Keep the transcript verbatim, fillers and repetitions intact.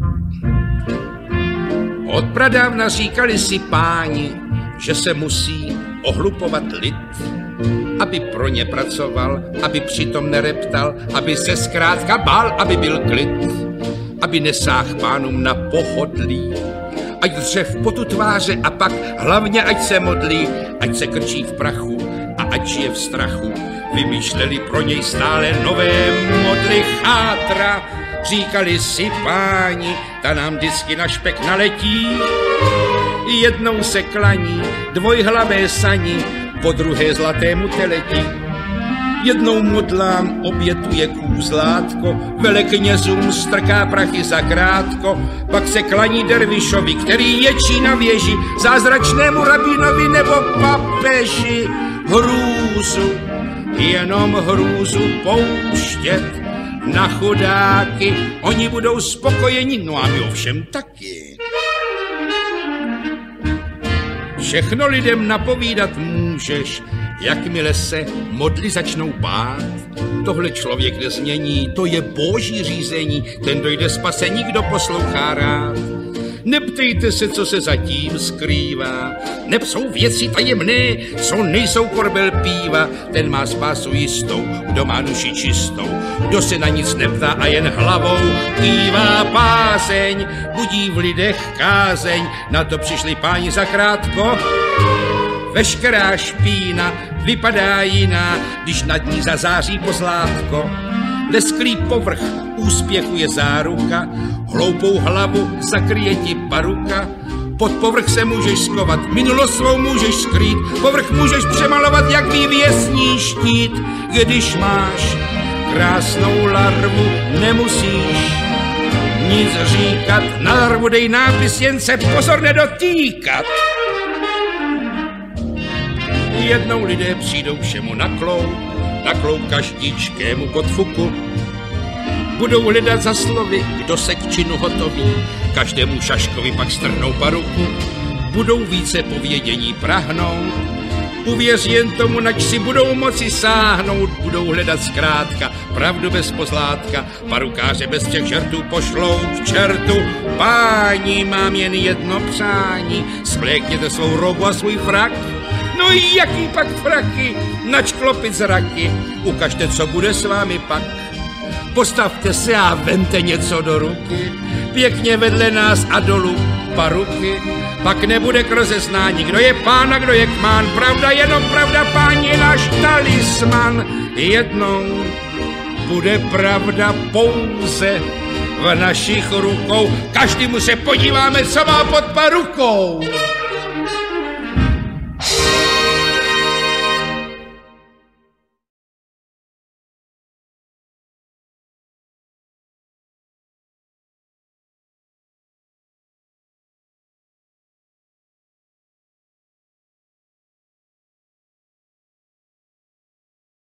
Od pradávna říkali si páni, že se musí ohlupovat lid, aby pro ně pracoval, aby přitom nereptal, aby se zkrátka bál, aby byl klid, aby nesáhl pánům na pohodlí, ať dřev potu tváře a pak hlavně ať se modlí, ať se krčí v prachu a ať žije v strachu. Vymýšleli pro něj stále nové modly chátra, říkali si páni, ta nám vždycky na špek naletí. Jednou se klaní dvojhlavé sani, po druhé zlatému teleti. Jednou modlám obětuje kůzlátko, veleknězům strká prachy za krátko, pak se klaní dervišovi, který ječí na věži, zázračnému rabínovi nebo papeži. Hrůzu, jenom hrůzu pouštět na chudáky, oni budou spokojeni, no a my ovšem taky. Všechno lidem napovídat můžeš, jakmile se modly začnou bát. Tohle člověk nezmění, to je boží řízení, ten dojde spasení, kdo poslouchá rád. Neptejte se, co se zatím skrývá, neb jsou věci tajemné, co nejsou korbel píva. Ten má spásu jistou, kdo má duši čistou, kdo se na nic neptá a jen hlavou kývá. Páseň budí v lidech kázeň, na to přišli páni zakrátko. Veškerá špína vypadá jiná, když nad ní zazáří pozlátko. Lesklý povrch úspěchu je záruka, hloupou hlavu zakryje ti paruka. Pod povrch se můžeš skovat, minulost svou můžeš skrýt, povrch můžeš přemalovat jak vývěsní štít. Když máš krásnou larvu, nemusíš nic říkat, na larvu dej nápis, jen se pozor nedotýkat. Jednou lidé přijdou všemu na kloub, na kloub každičkému podfuku. Budou hledat za slovy, kdo se k činu hotoví, každému šaškovi pak strhnou paruku. Budou více povědění prahnout, uvěř jen tomu, nač si budou moci sáhnout. Budou hledat zkrátka pravdu bez pozlátka, parukáře bez těch žertů pošlou k čertu. Páni, mám jen jedno přání, svlékněte svou robu a svůj frak. No jaký pak fraky, nač klopit zraky, ukažte, co bude s vámi pak. Postavte se a vemte něco do ruky, pěkně vedle nás a dolů paruky. Pak nebude k rozeznání, kdo je pán a kdo je kmán. Pravda, jenom pravda, pán je náš talisman. Jednou bude pravda pouze v našich rukou. Každému se podíváme, co má pod parukou.